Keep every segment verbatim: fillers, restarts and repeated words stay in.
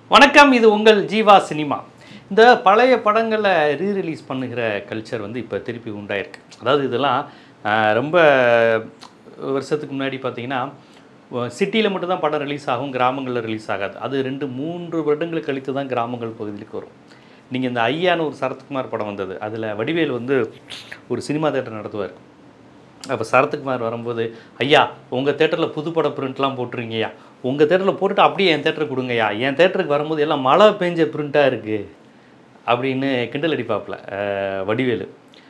வணக்கம், இது உங்கள் ஜீவா சினிமா. இந்த பழைய படங்களை ரீரிலீஸ் பண்ணுகிற கல்ச்சர் வந்து இப்போ திருப்பி உண்டாயிருக்கு. அதாவது இதெல்லாம் ரொம்ப வருஷத்துக்கு முன்னாடி பார்த்தீங்கன்னா சிட்டியில் மட்டும்தான் படம் ரிலீஸ் ஆகும், கிராமங்களில் ரிலீஸ் ஆகாது. அது ரெண்டு மூன்று வருடங்களுக்கு கழித்து தான் கிராமங்கள் பகுதிகளுக்கு வரும். நீங்கள் இந்த ஐயான்னு ஒரு சரத்குமார் படம் வந்தது, அதில் வடிவேல் வந்து ஒரு சினிமா தேட்டர் நடத்துவார். அப்போ சரத்குமார் வரும்போது, ஐயா உங்கள் தேட்டரில் புது பட பிரிண்ட்லாம் போட்டுருங்கய்யா, உங்கள் தேட்டரில் போட்டுட்டு அப்படியே என் தேட்டருக்கு கொடுங்கய்யா, என் தேட்டருக்கு வரும்போது எல்லாம் மழை பெஞ்ச பிரிண்ட்டாக இருக்குது அப்படின்னு கிண்டல் அடிப்பாப்பில் வடிவேலு.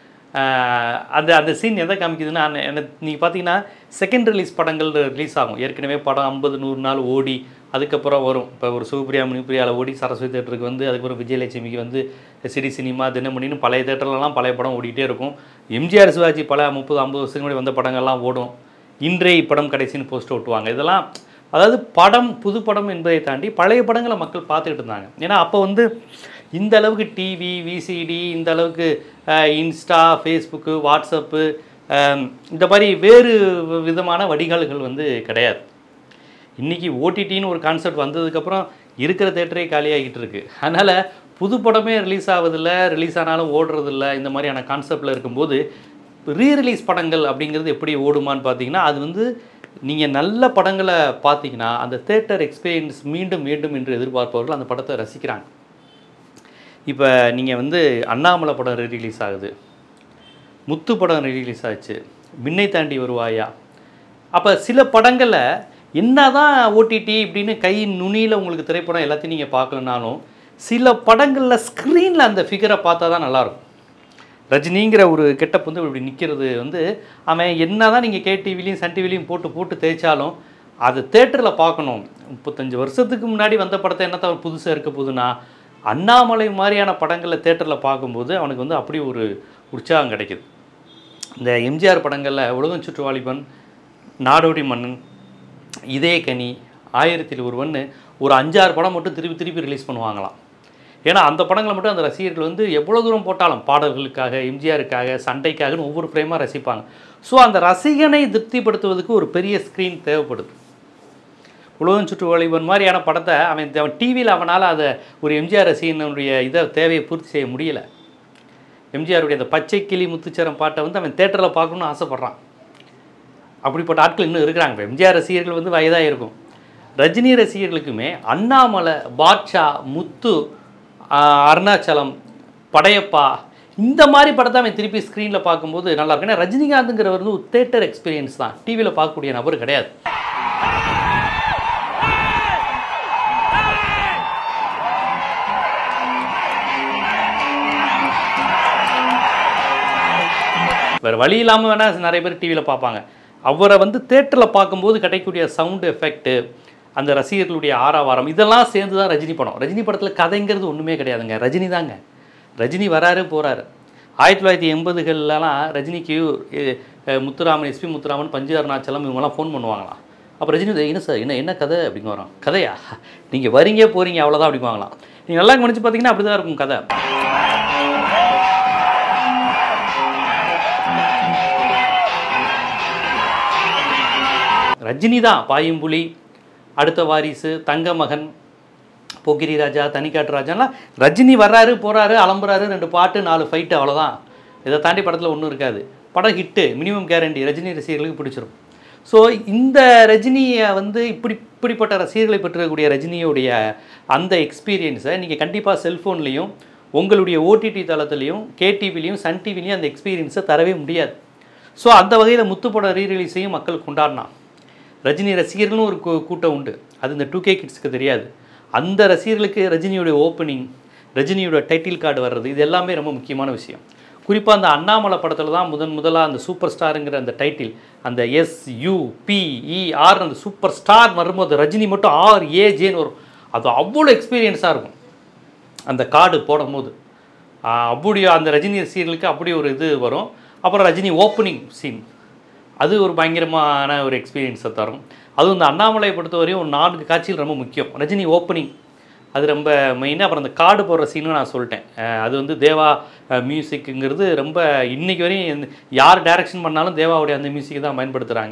அந்த அந்த சீன் எதை காமிக்குதுன்னா, எனக்கு நீங்கள் பார்த்தீங்கன்னா செகண்ட் ரிலீஸ் படங்கள் ரிலீஸ் ஆகும். ஏற்கனவே படம் ஐம்பது நூறு நாள் ஓடி அதுக்கப்புறம் வரும். இப்போ ஒரு சிவபிரியா மணிப்பிரியாவில் ஓடி சரஸ்வதி தேட்டருக்கு வந்து, அதுக்கப்புறம் விஜயலட்சுமிக்கு வந்து சிடி சினிமா தினமணின்னு பழைய தேட்டர்லலாம் பழைய படம் ஓடிட்டே இருக்கும். எம்ஜிஆர் சிவாஜி பல முப்பது ஐம்பது வருஷத்துக்கு முன்னாடி வந்த படங்கள்லாம் ஓடும். இன்றைய படம் கடைசின்னு போஸ்ட் ஓட்டுவாங்க. இதெல்லாம் அதாவது படம் புது படம் என்பதை தாண்டி பழைய படங்களை மக்கள் பார்த்துக்கிட்டு இருந்தாங்க. ஏன்னா அப்போ வந்து இந்த அளவுக்கு டிவி விசிடி, இந்த அளவுக்கு இன்ஸ்டா ஃபேஸ்புக்கு வாட்ஸ்அப்பு இந்த மாதிரி வேறு விதமான வடிகால்கள் வந்து கிடையாது. இன்றைக்கி ஓடிடின்னு ஒரு கான்செப்ட் வந்ததுக்கப்புறம் இருக்கிற தேட்டரே காலியாகிட்டு இருக்குது. அதனால் புது படமே ரிலீஸ் ஆகுதில்லை, ரிலீஸ் ஆனாலும் ஓடுறதில்ல. இந்த மாதிரியான கான்செப்டில் இருக்கும்போது ரீரிலீஸ் படங்கள் அப்படிங்கிறது எப்படி ஓடுமான்னு பார்த்தீங்கன்னா, அது வந்து நீங்கள் நல்ல படங்களை பார்த்தீங்கன்னா அந்த தேட்டர் எக்ஸ்பீரியன்ஸ் மீண்டும் மீண்டும் என்று எதிர்பார்ப்பவர்கள் அந்த படத்தை ரசிக்கிறாங்க. இப்போ நீங்கள் வந்து அண்ணாமலை படம் ரீரிலீஸ் ஆகுது, முத்து படம் ரீரிலீஸ் ஆச்சு, மின்னை தாண்டி வருவாயா. அப்போ சில படங்களை என்ன தான் ஓடிடி இப்படின்னு கை நுனியில் உங்களுக்கு திரைப்படம் எல்லாத்தையும் நீங்கள் பார்க்கலனாலும் சில படங்களில் ஸ்க்ரீனில் அந்த ஃபிகரை பார்த்தா தான் நல்லாயிருக்கும். ரஜினிங்கிற ஒரு கெட்டப் வந்து இப்படி நிற்கிறது வந்து அவன் என்ன தான் நீங்கள் கேடிவிலையும் சன் டிவிலையும் போட்டு போட்டு தேய்ச்சாலும் அது தேட்டரில் பார்க்கணும். முப்பத்தஞ்சு வருஷத்துக்கு முன்னாடி வந்த படத்தை என்ன தான் புதுசாக இருக்க போகுதுன்னா, அண்ணாமலை மாதிரியான படங்களில் தேட்டரில் பார்க்கும்போது அவனுக்கு வந்து அப்படி ஒரு உற்சாகம் கிடைக்குது. இந்த எம்ஜிஆர் படங்களில் உலகம் சுற்று வாலிபன், நாடோடி மன்னன், இதே கனி, ஆயிரத்தில் ஒருவன்னு ஒரு அஞ்சாறு படம் மட்டும் திருப்பி திருப்பி ரிலீஸ் பண்ணுவாங்களாம். ஏன்னா அந்த படங்களை மட்டும் அந்த ரசிகர்கள் வந்து எவ்வளோ தூரம் போட்டாலும் பாடல்களுக்காக, எம்ஜிஆருக்காக, சண்டைக்காகன்னு ஒவ்வொரு ஃப்ரேமாக ரசிப்பாங்க. ஸோ அந்த ரசிகனை திருப்திப்படுத்துவதற்கு ஒரு பெரிய ஸ்க்ரீன் தேவைப்படுது. உலகம் சுற்று வாலிபன் மாதிரியான படத்தை அவன் அவன் டிவியில் அவனால் அதை ஒரு எம்ஜிஆர் ரசிகனுடைய இதை தேவையை பூர்த்தி செய்ய முடியலை. எம்ஜிஆருடைய அந்த பச்சை கிளி முத்துச்சரம் பாட்டை வந்து அவன் தேட்டரில் பார்க்கணுன்னு ஆசைப்பட்றான். அப்படிப்பட்ட ஆட்கள் இன்னும் இருக்கிறாங்க. இப்போ எம்ஜிஆர் ரசிகர்கள் வந்து வயதாக இருக்கும். ரஜினி ரசிகர்களுக்குமே அண்ணாமலை, பாட்ஷா, முத்து, அருணாச்சலம், படையப்பா இந்த மாதிரி படத்தை அவன் திருப்பி ஸ்க்ரீனில் பார்க்கும்போது நல்லாயிருக்கும். ஏன்னா ரஜினிகாந்துங்கிறவர் வந்து ஒரு தேட்டர் எக்ஸ்பீரியன்ஸ் தான், டிவியில் பார்க்கக்கூடிய நபர் கிடையாது. வேறு வழி இல்லாமல் வேணால் நிறைய பேர் டிவியில் பார்ப்பாங்க. அவரை வந்து தேட்டரில் பார்க்கும்போது கிடைக்கக்கூடிய சவுண்டு எஃபெக்ட்டு, அந்த ரசிகர்களுடைய ஆரவாரம் இதெல்லாம் சேர்ந்து தான் ரஜினி படம். ரஜினி படத்தில் கதைங்கிறது ஒன்றுமே கிடையாதுங்க, ரஜினி தாங்க. ரஜினி வராரு போகிறாரு. ஆயிரத்தி தொள்ளாயிரத்தி எண்பதுகள்லாம் ரஜினிக்கு முத்துராமன், எஸ்பி முத்துராமன், பஞ்சு அருணாச்சலம் இவங்கெல்லாம் ஃபோன் பண்ணுவாங்களாம். அப்போ ரஜினி என்ன சார் என்ன என்ன கதை அப்படிங்க வரோம். கதையா நீங்கள் வரீங்க போகிறீங்க அவ்வளோதான் அப்படிங்குவாங்களாம். நீங்கள் நல்லா கவனிச்சு பார்த்தீங்கன்னா அப்படி தான் இருக்கும் கதை. ரஜினி தான் பாயும்புலி, அடுத்த வாரிசு, தங்க மகன், போக்கிரி ராஜா, தனிக்காட்டு ராஜாலாம் ரஜினி வர்றாரு போகிறாரு அலம்புறாரு, ரெண்டு பாட்டு நாலு ஃபைட்டு, அவ்வளோதான். இதை தாண்டி படத்தில் ஒன்றும் இருக்காது. படம் ஹிட்டு, மினிமம் கேரண்டி, ரஜினி ரசிகர்களுக்கு பிடிச்சிரும். ஸோ இந்த ரஜினியை வந்து இப்படி இப்படிப்பட்ட ரசிகர்களை பெற்றக்கூடிய ரஜினியுடைய அந்த எக்ஸ்பீரியன்ஸை நீங்கள் கண்டிப்பாக செல்ஃபோன்லேயும் உங்களுடைய ஓடிடி தளத்துலேயும் கேடிவிலையும் சன் டிவிலையும் அந்த எக்ஸ்பீரியன்ஸை தரவே முடியாது. ஸோ அந்த வகையில் முத்துப்பட ரீரிலீஸையும் மக்கள் கொண்டாடினான். ரஜினி ரசிகர்களும் ஒரு கூட்டம் உண்டு, அது இந்த டூ கே கிட்ஸுக்கு தெரியாது. அந்த ரசிகர்களுக்கு ரஜினியோட ஓப்பனிங், ரஜினியோட டைட்டில் கார்டு வர்றது, இது எல்லாமே ரொம்ப முக்கியமான விஷயம். குறிப்பாக அந்த அண்ணாமலை படத்தில் தான் முதன் முதலாக அந்த சூப்பர் ஸ்டாருங்கிற அந்த டைட்டில், அந்த S U P E R அந்த சூப்பர் ஸ்டார் வரும்போது ரஜினி மட்டும் ஆர் ஏஜேன்னு வரும். அது அவ்வளோ எக்ஸ்பீரியன்ஸாக இருக்கும் அந்த கார்டு போடும் போது. அப்படி அந்த ரஜினி ரசிகர்களுக்கு அப்படி ஒரு இது வரும். அப்புறம் ரஜினி ஓப்பனிங் சீன், அது ஒரு பயங்கரமான ஒரு எக்ஸ்பீரியன்ஸை தரும். அதுவும் இந்த அண்ணாமலையை பொறுத்தவரையும் ஒரு நான்கு காட்சிகள் ரொம்ப முக்கியம். ரஜினி ஓப்பனிங் அது ரொம்ப மெயினாக. அப்புறம் அந்த கார்டு போடுற சீனும் நான் சொல்லிட்டேன், அது வந்து தேவா மியூசிக்குங்கிறது ரொம்ப இன்றைக்கி வரையும் யார் டைரக்ஷன் பண்ணாலும் தேவாவுடைய அந்த மியூசிக்கை தான் பயன்படுத்துகிறாங்க.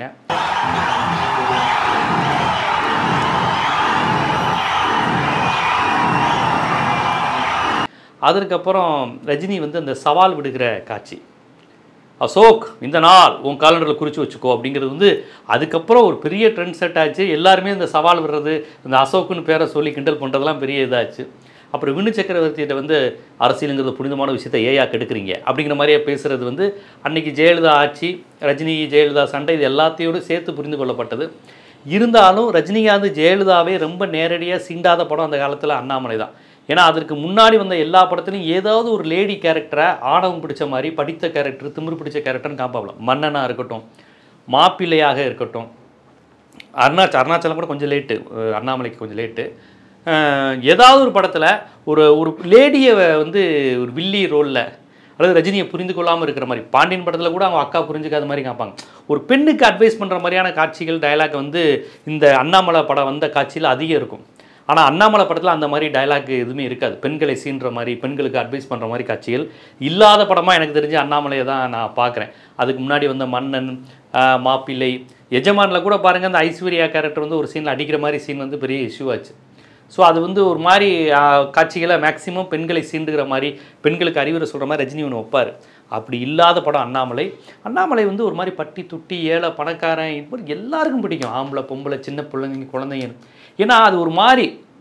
அதற்கப்புறம் ரஜினி வந்து அந்த சவால் விடுகிற காட்சி, அசோக் இந்த நாள் உன் காலண்டரில் குறித்து வச்சுக்கோ அப்படிங்கிறது வந்து அதுக்கப்புறம் ஒரு பெரிய ட்ரெண்ட் செட் ஆச்சு. எல்லாருமே இந்த சவால் விடுறது, இந்த அசோக்குன்னு பேரை சொல்லி கிண்டல் பண்ணுறதுலாம் பெரிய இதாச்சு. அப்புறம் வினு சக்கரவர்த்தியிட்ட வந்து அரசியலுங்கிறது புனிதமான விஷயத்தை ஏயா கெடுக்குறீங்க அப்படிங்கிற மாதிரியே பேசுகிறது வந்து அன்றைக்கி ஜெயலலிதா ஆட்சி, ரஜினி ஜெயலலிதா சண்டை, இது எல்லாத்தையோடு சேர்த்து புரிந்து கொள்ளப்பட்டது. இருந்தாலும் ரஜினிகாந்த் ஜெயலலிதாவே ரொம்ப நேரடியாக சீண்டாத படம் அந்த காலத்தில் அண்ணாமலை தான். ஏன்னா அதற்கு முன்னாடி வந்த எல்லா படத்துலையும் ஏதாவது ஒரு லேடி கேரக்டரை ஆணவம் பிடிச்ச மாதிரி படித்த கேரக்டர், திமிரு பிடிச்ச கேரக்டர்னு காப்பாகலாம். மன்னனாக இருக்கட்டும், மாப்பிள்ளையாக இருக்கட்டும், அருணாச்சல் அருணாச்சலம் கூட கொஞ்சம் லேட்டு, அண்ணாமலைக்கு கொஞ்சம் லேட்டு. ஏதாவது ஒரு படத்தில் ஒரு ஒரு லேடியை வந்து ஒரு வில்லி ரோலில், அதாவது ரஜினியை புரிந்து கொள்ளாமல் இருக்கிற மாதிரி, பாண்டியன் படத்தில் கூட அவங்க அக்கா புரிஞ்சுக்காத மாதிரி காப்பாங்க. ஒரு பெண்ணுக்கு அட்வைஸ் பண்ணுற மாதிரியான காட்சிகள், டயலாக் வந்து இந்த அண்ணாமலை படம் வந்த காட்சியில் அதிகம் இருக்கும். ஆனால் அண்ணாமலை படத்தில் அந்த மாதிரி டயலாக் எதுவுமே இருக்காது. பெண்களை சீன்ற மாதிரி, பெண்களுக்கு அட்வைஸ் பண்ணுற மாதிரி காட்சிகள் இல்லாத படமாக எனக்கு தெரிஞ்சு அண்ணாமலையை தான் நான் பார்க்குறேன். அதுக்கு முன்னாடி வந்த மன்னன், மாப்பிள்ளை, எஜமானில் கூட பாருங்கள், அந்த ஐஸ்வர்யா கேரக்டர் வந்து ஒரு சீனில் அடிக்கிற மாதிரி சீன் வந்து பெரிய இஷ்யூ ஆச்சு. ஸோ அது வந்து ஒரு மாதிரி காட்சிகளை மேக்ஸிமம் பெண்களை சீண்டுகிற மாதிரி, பெண்களுக்கு அறிவுரை சொல்கிற மாதிரி ரஜினி ஒன்று வைப்பார். அப்படி இல்லாத படம் அண்ணாமலை. அண்ணாமலை வந்து ஒரு மாதிரி பட்டி துட்டி, ஏழை பணக்காரன், இப்போ எல்லாருக்கும் பிடிக்கும். ஆம்பளை பொம்பளை, சின்ன பிள்ளைங்க, குழந்தைங்க. ஏன்னா அது ஒரு மாதிரி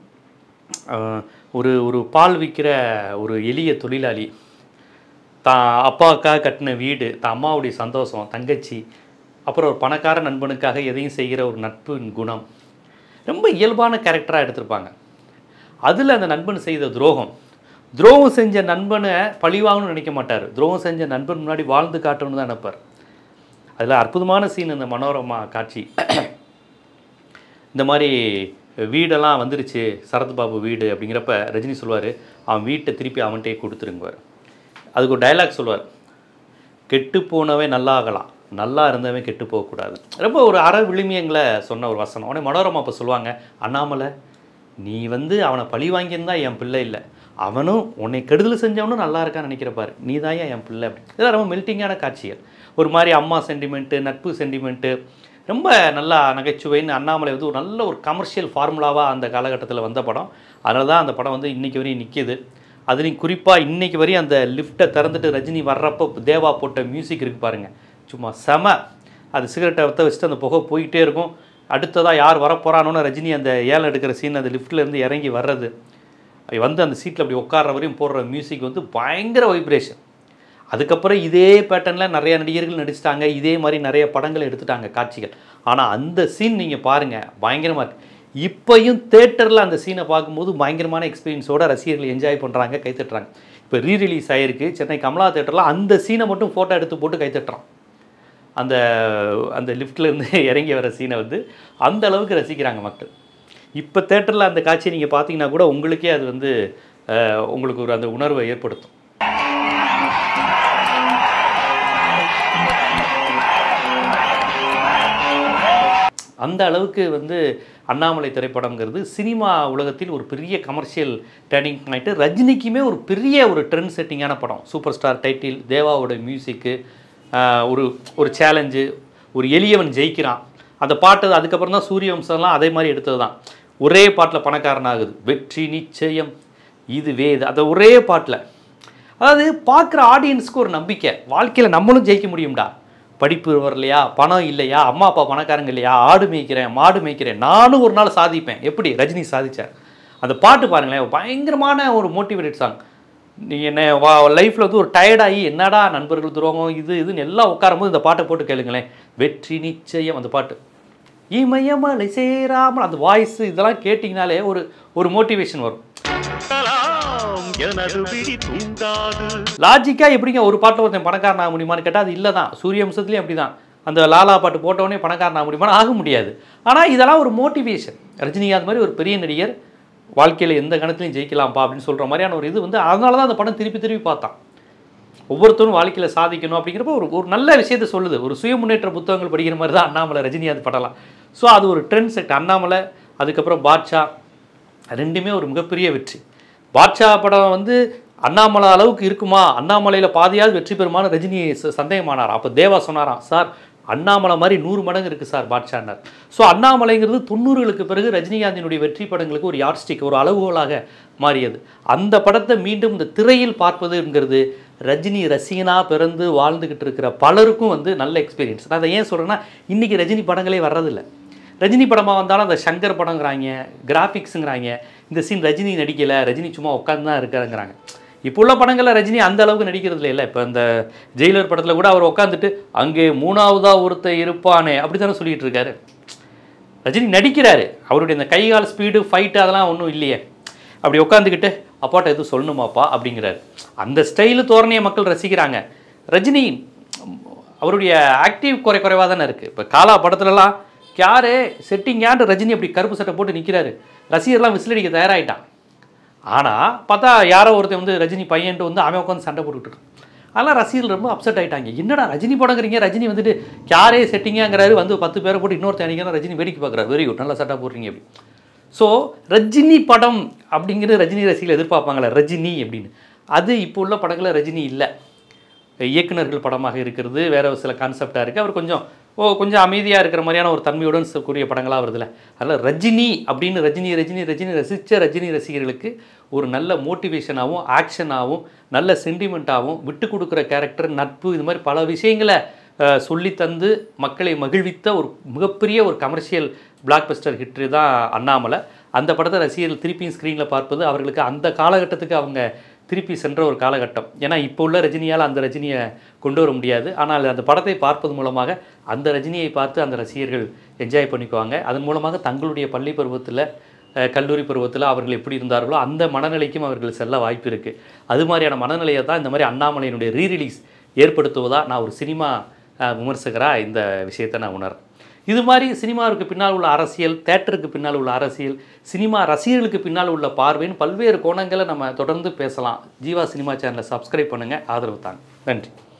ஒரு ஒரு பால் விற்கிற ஒரு எளிய தொழிலாளி, தான் அப்பாவுக்காக கட்டின வீடு, தான் அம்மாவுடைய சந்தோஷம், தங்கச்சி, அப்புறம் ஒரு பணக்கார நண்பனுக்காக எதையும் செய்கிற ஒரு நட்பின் குணம், ரொம்ப இயல்பான கேரக்டராக எடுத்திருப்பாங்க. அதில் அந்த நண்பன் செய்த துரோகம், துரோகம் செஞ்ச நண்பனை பழிவாங்கன்னு நினைக்க மாட்டார். துரோகம் செஞ்ச நண்பன் முன்னாடி வாழ்ந்து காட்டணும்னு தான் நினைப்பார். அதில் அற்புதமான சீன் இந்த மனோரமா காட்சி. இந்த மாதிரி வீடெல்லாம் வந்துருச்சு, சரத்பாபு வீடு அப்படிங்கிறப்ப ரஜினி சொல்லுவார், அவன் வீட்டை திருப்பி அவன்கிட்டே கொடுத்துருங்குவார். அதுக்கு ஒரு டைலாக் சொல்லுவார், கெட்டு போனவன் நல்லா ஆகலாம், நல்லா இருந்தவன் கெட்டு போகக்கூடாது. ரொம்ப ஒரு அற விளிமியங்களை சொன்ன ஒரு வசனம். உடனே மனோரமா அப்போ சொல்லுவாங்க, அண்ணாமலை நீ வந்து அவனை பழி வாங்கியிருந்தா என் பிள்ளை இல்லை, அவனும் உன்னை கெடுதல் செஞ்சவனும் நல்லா இருக்கான்னு நினைக்கிறப்பாரு, நீ தான் என் பிள்ளை அப்படி. இதெல்லாம் ரொம்ப மெல்ட்டிங்கான காட்சிகள். ஒரு மாதிரி அம்மா சென்டிமெண்ட்டு, நட்பு சென்டிமெண்ட்டு, ரொம்ப நல்லா நகைச்சுவைன்னு அண்ணாமலை வந்து ஒரு நல்ல ஒரு கமர்ஷியல் ஃபார்முலாவாக அந்த காலகட்டத்தில் வந்த படம். அதனால தான் அந்த படம் வந்து இன்றைக்கி வரையும் நிற்கிது. அதுலேயும் குறிப்பாக இன்றைக்கி வரையும் அந்த லிஃப்ட்டை திறந்துட்டு ரஜினி வர்றப்போ தேவா போட்ட மியூசிக் இருக்குது பாருங்கள், சும்மா செம. அது சிகரெட்டை வற்ற வச்சுட்டு அந்த புகை போயிட்டே இருக்கும். அடுத்ததாக யார் வரப்போகிறானோன்னு ரஜினி அந்த ஏலம் எடுக்கிற சீன், அந்த லிஃப்ட்லேருந்து இறங்கி வர்றது, வந்து அந்த சீட்டில் அப்படி உட்கார்ற வரையும் போடுற மியூசிக் வந்து பயங்கர வைப்ரேஷன். அதுக்கப்புறம் இதே பேட்டர்னில் நிறைய நடிகர்கள் நடிச்சிட்டாங்க, இதே மாதிரி நிறைய படங்கள் எடுத்துட்டாங்க காட்சிகள். ஆனால் அந்த சீன் நீங்கள் பாருங்கள், பயங்கரமாக இருக்குது. இப்போயும் தேட்டரில் அந்த சீனை பார்க்கும்போது பயங்கரமான எக்ஸ்பீரியன்ஸோட ரசிகர்கள் என்ஜாய் பண்ணுறாங்க, கைத்தட்டுறாங்க. இப்போ ரீ ரிலீஸ் ஆகிருக்கு சென்னை கமலா தேட்டரில், அந்த சீனை மட்டும் ஃபோட்டோ எடுத்து போட்டு கைத்தட்டுறான். அந்த அந்த லிஃப்ட்லேருந்து இறங்கி வர சீனை வந்து அந்த அளவுக்கு ரசிக்கிறாங்க மக்கள். இப்போ தேட்டரில் அந்த காட்சியை நீங்கள் பார்த்தீங்கன்னா கூட உங்களுக்கே அது வந்து உங்களுக்கு ஒரு அந்த உணர்வை ஏற்படுத்தும். அந்த அளவுக்கு வந்து அண்ணாமலை திரைப்படம்ங்கிறது சினிமா உலகத்தில் ஒரு பெரிய கமர்ஷியல் டேர்னிங் பாயிண்ட்டு. ரஜினிக்குமே ஒரு பெரிய ஒரு ட்ரெண்ட் செட்டிங்கான படம். சூப்பர் ஸ்டார் டைட்டில், தேவாவோட மியூசிக்கு, ஒரு ஒரு சேலஞ்சு, ஒரு எளியவன் ஜெயிக்கிறான் அந்த பாட்டு. அதுக்கப்புறம் தான் சூரியவம்சம்லாம் அதே மாதிரி எடுத்தது தான். ஒரே பாட்டில் பணக்காரன் ஆகுது, வெற்றி நிச்சயம் இது வேது, அந்த ஒரே பாட்டில். அதாவது பார்க்குற ஆடியன்ஸுக்கு ஒரு நம்பிக்கை, வாழ்க்கையில் நம்மளும் ஜெயிக்க முடியும்டா. படிப்பு வரலையா, பணம் இல்லையா, அம்மா அப்பா பணக்காரங்க இல்லையா, ஆடு மேய்க்கிறேன், மாடு மேய்க்கிறேன், நானும் ஒரு நாள் சாதிப்பேன். எப்படி ரஜினி சாதிச்சார். அந்த பாட்டு பாருங்களேன், பயங்கரமான ஒரு மோட்டிவேட்டட் சாங். நீ என்ன வா லைஃப்பில் வந்து ஒரு டயர்டாகி என்னடா நண்பர்கள் துரோகம் இது இதுன்னு எல்லாம் உட்காரும்போது இந்த பாட்டை போட்டு கேளுங்களேன், வெற்றி நிச்சயம் அந்த பாட்டு. இமயமலை சேராமல் அந்த வாய்ஸ் இதெல்லாம் கேட்டிங்கனாலே ஒரு ஒரு மோட்டிவேஷன் வரும். லாஜிக்கா எப்படிங்க ஒரு பாட்டில் ஒருத்தன் பணக்காரன் ஆக முடியுமான்னு கேட்டால் அது இல்லை தான். சூரியவம்சத்துலேயும் அப்படி தான். அந்த லாலா பாட்டு போட்டவொடனே பணக்காரன் ஆக முடியுமான்னு ஆக முடியாது. ஆனால் இதெல்லாம் ஒரு மோட்டிவேஷன். ரஜினிகாந்த் மாதிரி ஒரு பெரிய நடிகர் வாழ்க்கையில் எந்த கணத்துலையும் ஜெயிக்கலாம்ப்பா அப்படின்னு சொல்கிற மாதிரியான ஒரு இது வந்து அதனால தான் அந்த படம் திருப்பி திருப்பி பார்த்தான். ஒவ்வொருத்தரும் வாழ்க்கையில் சாதிக்கணும் அப்படிங்கிறப்ப ஒரு ஒரு நல்ல விஷயத்தை சொல்லுது. ஒரு சுய முன்னேற்ற புத்தகங்கள் படிக்கிற மாதிரி தான் அண்ணாமலை ரஜினிகாந்த் படலாம். ஸோ அது ஒரு ட்ரெண்ட் செட். அண்ணாமலை அதுக்கப்புறம் பாட்ஷா ரெண்டுமே ஒரு மிகப்பெரிய வெற்றி. பாட்ஷா படம் வந்து அண்ணாமலை அளவுக்கு இருக்குமா, அண்ணாமலையில் பாதியாவது வெற்றி பெறுமானு ரஜினி சந்தேகமானாராம். அப்போ தேவா சொன்னாராம், சார் அண்ணாமலை மாதிரி நூறு மடங்கு இருக்குது சார் பாட்ஷானார். ஸோ அண்ணாமலைங்கிறது தொண்ணூறுகளுக்கு பிறகு ரஜினிகாந்தினுடைய வெற்றி படங்களுக்கு ஒரு யார்ட்ஸ்டிக், ஒரு அளவுகோலாக மாறியது. அந்த படத்தை மீண்டும் இந்த திரையில் பார்ப்பதுங்கிறது ரஜினி ரசிகனாக பிறந்து வாழ்ந்துக்கிட்டு இருக்கிற பலருக்கும் வந்து நல்ல எக்ஸ்பீரியன்ஸ். நான் அதை ஏன் சொல்கிறேன்னா, இன்றைக்கி ரஜினி படங்களே வர்றதில்லை. ரஜினி படமாக வந்தாலும் அந்த சங்கர் படங்கிறாங்க, கிராஃபிக்ஸுங்கிறாங்க, இந்த சீன் ரஜினி நடிக்கலை, ரஜினி சும்மா உட்காந்து தான் இருக்காருங்கிறாங்க. இப்போ உள்ள படங்களில் ரஜினி அந்த அளவுக்கு நடிக்கிறது இல்லை. இப்போ இந்த ஜெயிலர் படத்தில் கூட அவர் உட்காந்துட்டு அங்கே மூணாவதாக ஒருத்தர் இருப்பானே அப்படி தானே சொல்லிகிட்டு இருக்காரு. ரஜினி நடிக்கிறாரு, அவருடைய இந்த கைகால் ஸ்பீடு ஃபைட்டு அதெல்லாம் ஒன்றும் இல்லையே. அப்படி உட்காந்துக்கிட்டு அப்பாட்ட எதுவும் சொல்லணுமாப்பா அப்படிங்கிறாரு. அந்த ஸ்டைலு தோரணையை மக்கள் ரசிக்கிறாங்க. ரஜினி அவருடைய ஆக்டிவ் குறை குறைவாக தானே இருக்குது. இப்போ காலா படத்துலலாம் யாரு செட்டிங்கான்ட்டு ரஜினி அப்படி கருப்பு சட்டை போட்டு நிற்கிறாரு, ரசிகர்லாம் விசிலடிக்க தயாராகிட்டான். ஆனால் பார்த்தா யாரோ ஒருத்தர் வந்து ரஜினி பையன்ட்டு வந்து அவன் உட்காந்து சண்டை போட்டுக்கிட்டு. அதெல்லாம் ரசிகர்கள் ரொம்ப அப்செட் ஆகிட்டாங்க. என்னடா ரஜினி படங்கிறீங்க, ரஜினி வந்துட்டு யாரே செட்டிங்காங்கிறாரு, வந்து பத்து பேரை போட்டு இன்னொருத்தர் அணிக்கிறார், ரஜினி வேடிக்கை பார்க்குறாரு, வெரி குட் நல்லா சட்டை போடுறீங்க அப்படி. ஸோ ரஜினி படம் அப்படிங்கிறது ரஜினி ரசிகர்கள் எதிர்பார்ப்பாங்களே ரஜினி அப்படின்னு, அது இப்போ உள்ள படங்களில் ரஜினி இல்லை. இயக்குநர்கள் படமாக இருக்கிறது வேறு சில கான்செப்டாக இருக்குது. அவர் கொஞ்சம் ஓ கொஞ்சம் அமைதியாக இருக்கிற மாதிரியான ஒரு தன்மையுடன் கூடிய படங்களாக வருதில்ல. அதில் ரஜினி அப்படின்னு ரஜினி ரஜினி ரஜினி ரசித்த ரஜினி ரசிகர்களுக்கு ஒரு நல்ல மோட்டிவேஷனாகவும் ஆக்ஷனாகவும் நல்ல சென்டிமெண்ட்டாகவும் விட்டு கொடுக்குற கேரக்டர், நட்பு, இது மாதிரி பல விஷயங்களை சொல்லி தந்து மக்களை மகிழ்வித்த ஒரு மிகப்பெரிய ஒரு கமர்ஷியல் பிளாக் பஸ்டர் ஹிட்ரு தான் அண்ணாமலை. அந்த படத்தை ரசிகர்கள் திருப்பியும் ஸ்க்ரீனில் பார்ப்பது அவர்களுக்கு அந்த காலகட்டத்துக்கு அவங்க திருப்பி சென்ற ஒரு காலகட்டம். ஏன்னா இப்போ உள்ள ரஜினியால் அந்த ரஜினியை கொண்டு வர முடியாது. ஆனால் அந்த படத்தை பார்ப்பது மூலமாக அந்த ரஜினியை பார்த்து அந்த ரசிகர்கள் என்ஜாய் பண்ணிக்குவாங்க. அதன் மூலமாக தங்களுடைய பள்ளி பருவத்தில், கல்லூரி பருவத்தில் அவர்கள் எப்படி இருந்தார்களோ அந்த மனநிலைக்கும் அவர்கள் செல்ல வாய்ப்பு இருக்குது. அது மாதிரியான மனநிலையை தான் இந்த மாதிரி அண்ணாமலையினுடைய ரீரிலீஸ் ஏற்படுத்துவதாக நான் ஒரு சினிமா விமர்சகராக இந்த விஷயத்தை நான் உணர்றேன். இது மாதிரி சினிமாவுக்கு பின்னால் உள்ள அரசியல், தேட்டருக்கு பின்னால் உள்ள அரசியல், சினிமா ரசிகர்களுக்கு பின்னால் உள்ள பார்வைன்னு பல்வேறு கோணங்களை நம்ம தொடர்ந்து பேசலாம். ஜீவா சினிமா சேனலை சப்ஸ்கிரைப் பண்ணுங்கள், ஆதரவு தாங்க. நன்றி.